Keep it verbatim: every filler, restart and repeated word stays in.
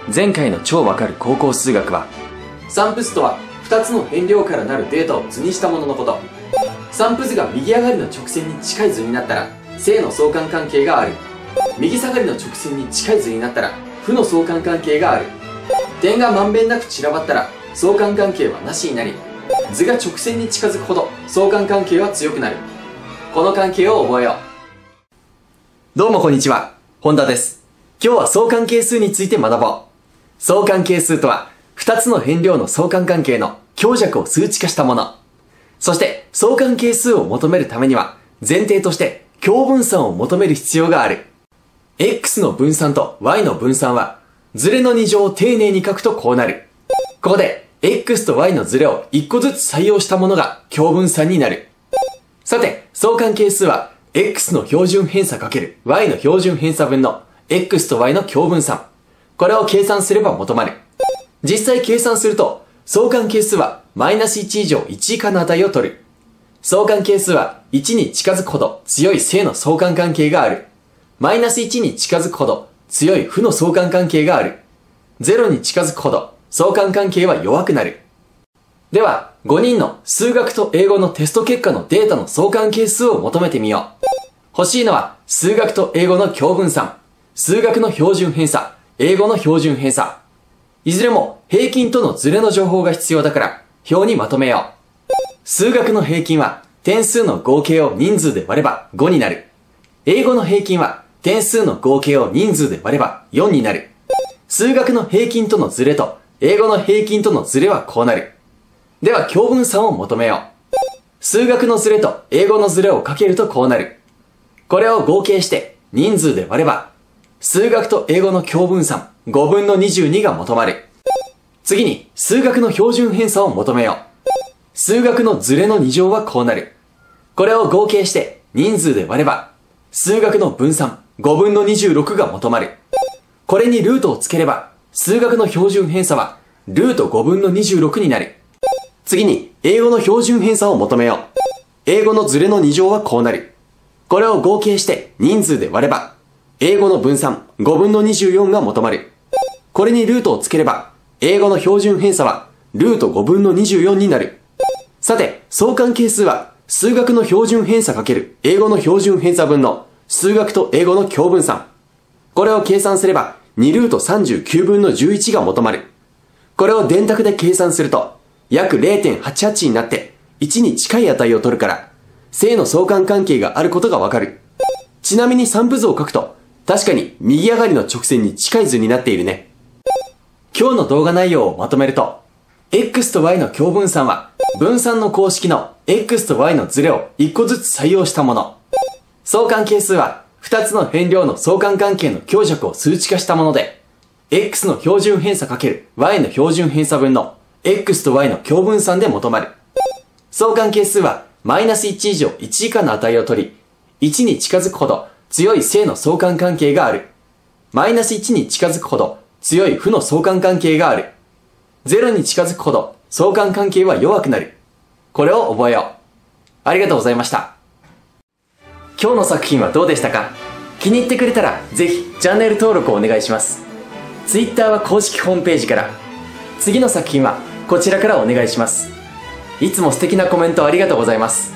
前回の超わかる高校数学は、散布図とはふたつの変量からなるデータを図にしたもののこと。散布図が右上がりの直線に近い図になったら正の相関関係がある。右下がりの直線に近い図になったら負の相関関係がある。点がまんべんなく散らばったら相関関係はなしになり、図が直線に近づくほど相関関係は強くなる。この関係を覚えよう。どうもこんにちは、本田です。今日は相関係数について学ぼう。相関係数とはふたつの変量の相関関係の強弱を数値化したもの。そして相関係数を求めるためには前提として共分散を求める必要がある。x の分散と y の分散はズレのに乗を丁寧に書くとこうなる。ここで x と y のズレをいっこずつ採用したものが共分散になる。さて、相関係数は x の標準偏差 ×y の標準偏差分の x と y の共分散。これを計算すれば求まる。実際計算すると、相関係数はマイナスいち以上いち以下の値を取る。相関係数はいちに近づくほど強い正の相関関係がある。マイナスいちに近づくほど強い負の相関関係がある。ゼロに近づくほど相関関係は弱くなる。では、ごにんの数学と英語のテスト結果のデータの相関係数を求めてみよう。欲しいのは数学と英語の共分散、数学の標準偏差、英語の標準偏差。いずれも平均とのズレの情報が必要だから表にまとめよう。数学の平均は点数の合計を人数で割ればごになる。英語の平均は点数の合計を人数で割ればよんになる。数学の平均とのズレと英語の平均とのズレはこうなる。では共分散を求めよう。数学のズレと英語のズレをかけるとこうなる。これを合計して人数で割れば、数学と英語の共分散ごぶんのにじゅうにが求まる。次に数学の標準偏差を求めよう。数学のズレのに乗はこうなる。これを合計して人数で割れば、数学の分散ごぶんのにじゅうろくが求まる。これにルートをつければ、数学の標準偏差はルートごぶんのにじゅうろくになる。次に英語の標準偏差を求めよう。英語のズレのに乗はこうなる。これを合計して人数で割れば、英語の分散ごぶんのにじゅうよんが求まる。これにルートをつければ、英語の標準偏差はルートごぶんのにじゅうよんになる。さて、相関係数は数学の標準偏差×英語の標準偏差分の数学と英語の共分散。これを計算すればにルートさんじゅうきゅうぶんのじゅういちが求まる。これを電卓で計算すると約 れいてんはちはち になっていちに近い値を取るから、正の相関関係があることがわかる。ちなみに散布図を書くと確かに右上がりの直線に近い図になっているね。今日の動画内容をまとめると、x と y の共分散は分散の公式の x と y のズレをいっこずつ採用したもの。相関係数はふたつの変量の相関関係の強弱を数値化したもので、x の標準偏差 ×y の標準偏差分の x と y の共分散で求まる。相関係数はマイナスいち以上いち以下の値を取り、いちに近づくほど強い正の相関関係がある。マイナスいちに近づくほど強い負の相関関係がある。ゼロに近づくほど相関関係は弱くなる。これを覚えよう。ありがとうございました。今日の作品はどうでしたか？気に入ってくれたらぜひチャンネル登録をお願いします。Twitter は公式ホームページから、次の作品はこちらからお願いします。いつも素敵なコメントありがとうございます。